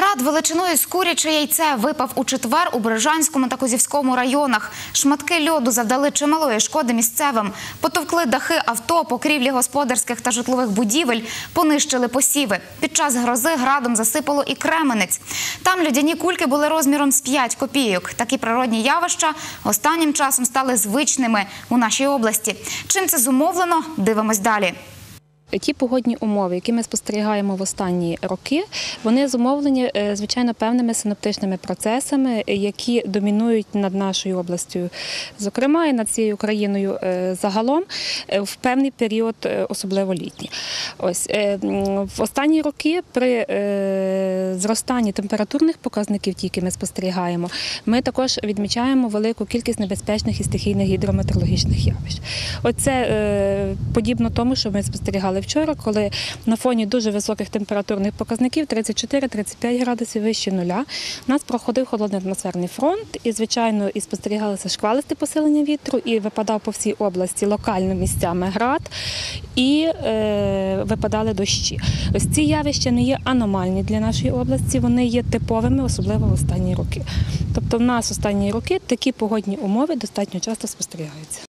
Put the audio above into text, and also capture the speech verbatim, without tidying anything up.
Град величиною з куряче яйце випав у четвер у Бережанському та Козівському районах. Шматки льоду завдали чималої шкоди місцевим. Потовкли дахи авто, покрівлі господарських та житлових будівель, понищили посіви. Під час грози градом засипало і Кременець. Там льодяні кульки були розміром з п'ять копійок. Такі природні явища останнім часом стали звичними у нашій області. Чим це зумовлено? Дивимось далі. Ті погодні умови, які ми спостерігаємо в останні роки, вони зумовлені, звичайно, певними синоптичними процесами, які домінують над нашою областю, зокрема, і над цією країною загалом, в певний період, особливо літній. Ось, в останні роки при зростанні температурних показників, ті, які ми спостерігаємо, ми також відмічаємо велику кількість небезпечних і стихійних гідрометеорологічних явищ. Оце подібно тому, що ми спостерігали вчора, коли на фоні дуже високих температурних показників тридцять чотири - тридцять п'ять градусів вище нуля, у нас проходив холодний атмосферний фронт і, звичайно, і спостерігалося шквалисте посилення вітру, і випадав по всій області локально місцями град, і е, випадали дощі. Ось ці явища не є аномальні для нашої області, вони є типовими, особливо в останні роки. Тобто в нас останні роки такі погодні умови достатньо часто спостерігаються.